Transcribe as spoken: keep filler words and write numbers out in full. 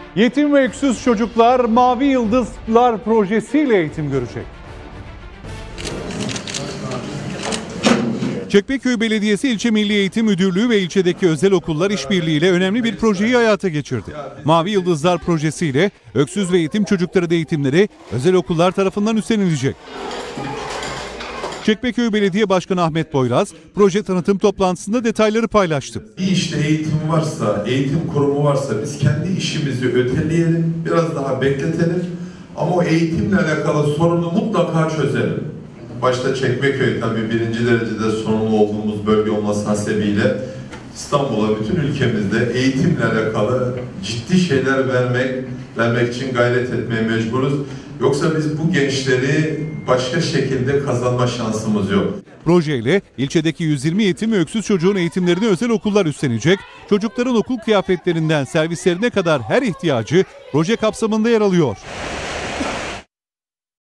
Yetim ve öksüz çocuklar Mavi Yıldızlar projesiyle eğitim görecek. Çekmeköy Belediyesi İlçe Milli Eğitim Müdürlüğü ve ilçedeki özel okullar işbirliğiyle önemli bir projeyi hayata geçirdi. Mavi Yıldızlar projesiyle öksüz ve yetim çocukların eğitimleri özel okullar tarafından üstlenilecek. Çekmeköy Belediye Başkanı Ahmet Boyraz, proje tanıtım toplantısında detayları paylaştı. Bir işte eğitim varsa, eğitim kurumu varsa biz kendi işimizi öteleyelim, biraz daha bekletelim ama o eğitimle alakalı sorunu mutlaka çözelim. Başta Çekmeköy tabii birinci derecede sorumlu olduğumuz bölge olması hasebiyle İstanbul'a, bütün ülkemizde eğitimle alakalı ciddi şeyler vermek, vermek için gayret etmeye mecburuz. Yoksa biz bu gençleri başka şekilde kazanma şansımız yok. Projeyle ilçedeki yüz yirmi yetim ve öksüz çocuğun eğitimlerini özel okullar üstlenecek, çocukların okul kıyafetlerinden servislerine kadar her ihtiyacı proje kapsamında yer alıyor.